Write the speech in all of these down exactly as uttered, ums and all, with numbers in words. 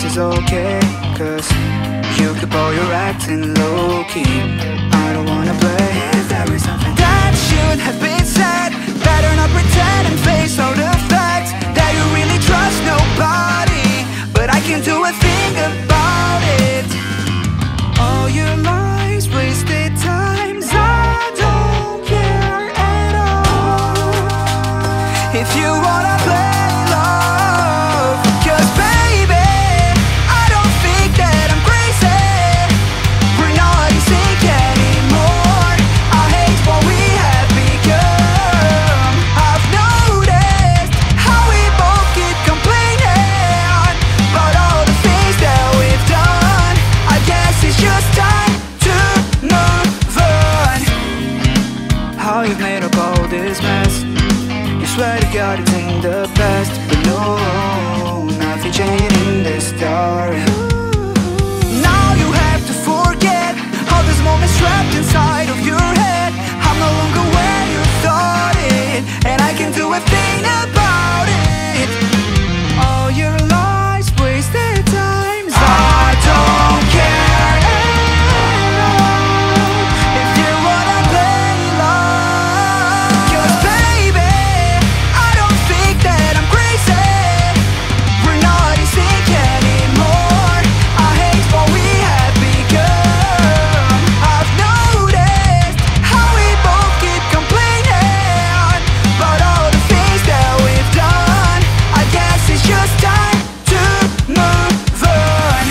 is okay, cause you could blow your acting low-key. I don't wanna play. If there is something that should have been said, better not pretend and face all the facts that you really trust nobody, but I can't do a thing about it. All your lies, wasted times, I don't care at all. If you wanna play love, cause baby, I don't think that I'm crazy. We're not in sync anymore. I hate what we have become. I've noticed how we both keep complaining about all the things that we've done. I guess it's just time to move on. How you've made up all this mess, you swear to God it's in the past, but no, nothing changing in this story. Now you have to forget all these moments trapped inside of your head. I'm no longer where you thought it, and I can do a thing about it. All your lies, wasted times, I don't care at all. If you wanna play love, cause baby, I don't think that I'm crazy. We're not in sync anymore. I hate what we have become. I've noticed how we both keep complaining about all the things that we've done. I guess it's just time to move on.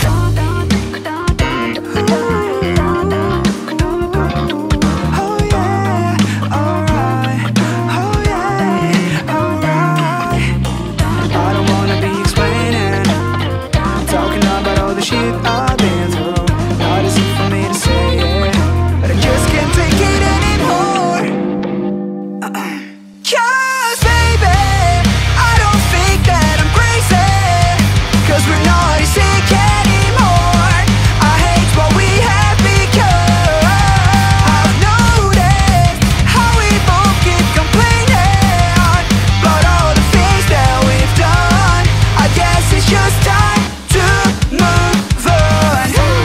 Oh yeah, alright. Oh yeah, alright. I don't wanna be explaining, talking about all the shit I've been through. Not easy for me to say it, but I just can't take it anymore. Uh-uh. Cause baby, I don't think that I'm crazy, cause we're not in sync anymore. I hate what we have become. I've noticed how we both keep complaining about all the things that we've done. I guess it's just time to move on.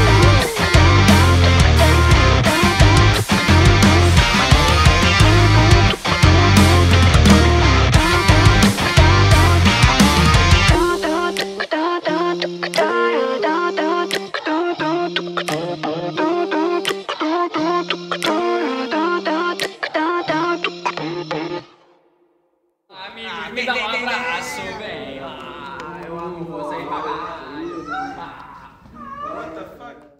Ah, me dá um abraço, velho. Ah, eu amo vocês pra caralho. What the fuck?